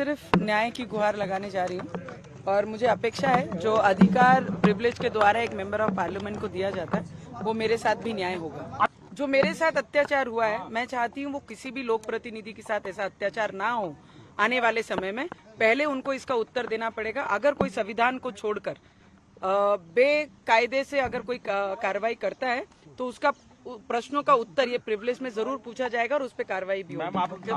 सिर्फ न्याय की गुहार लगाने जा रही हूँ और मुझे अपेक्षा है जो अधिकार प्रिविलेज के द्वारा एक मेंबर ऑफ पार्लियामेंट को दिया जाता है वो मेरे साथ भी न्याय होगा। जो मेरे साथ अत्याचार हुआ है मैं चाहती हूँ वो किसी भी लोक प्रतिनिधि के साथ ऐसा अत्याचार ना हो आने वाले समय में। पहले उनको इसका उत्तर देना पड़ेगा। अगर कोई संविधान को छोड़कर बेकायदे से अगर कोई कार्रवाई करता है तो उसका प्रश्नों का उत्तर ये प्रिविलेज में जरूर पूछा जाएगा और उस पर कार्रवाई भी होगी।